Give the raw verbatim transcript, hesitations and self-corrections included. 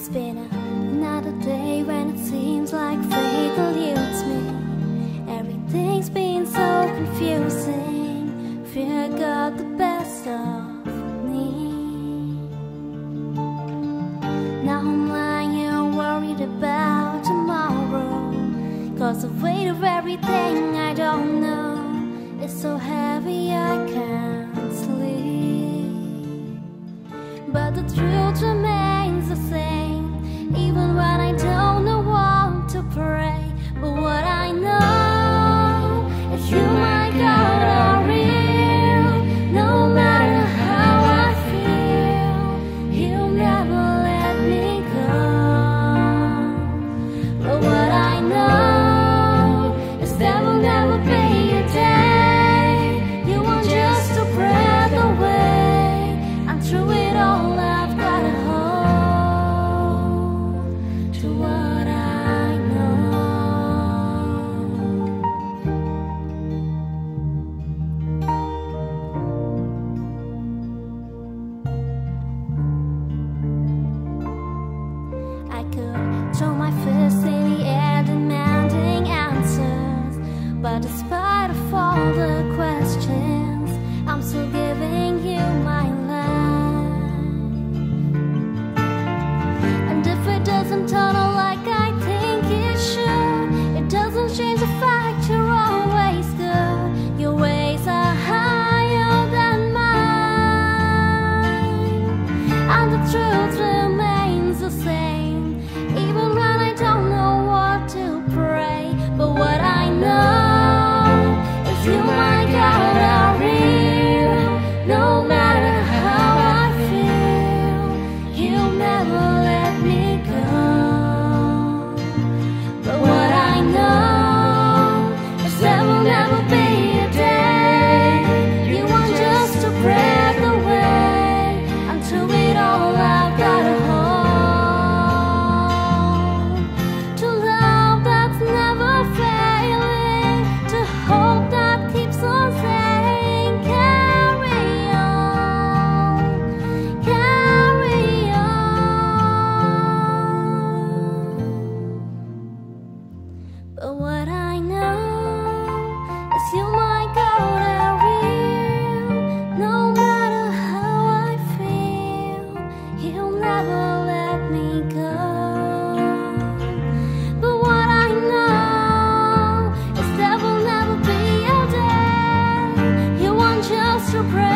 It's been another day when it seems like fate eludes me. Everything's been so confusing. Fear got the best of me. Now I'm lying here worried about tomorrow, 'cause the weight of everything I don't know is so heavy I can't sleep. But the truth remains the same, even when I don't know what to pray. But what I know is you, my God, are real. No matter how I feel, you'll never let me go. But what I know is there will never be a day you want just to breath away. And through it all I've got to hold to what I know. I could throw my fist in the air demanding answers, but despite of all the questions, I'm still giving you my life. And if it doesn't turn out like I think it should, it doesn't change the fact you're always good. Your ways are higher than mine, and the truth remains the same, even when I don't know what to pray. But what I know is you, my God, are real. No matter how I feel, you'll never let me go. But what I know is there will never be a day you want just to breath away. And through it all I've got to hold to love that's never failing, to hope that keeps on saying carry on, carry on. But what I know is you, my God, are real. No matter how I feel, you'll never let me go. But what I know is there will never be a day you want just to pray.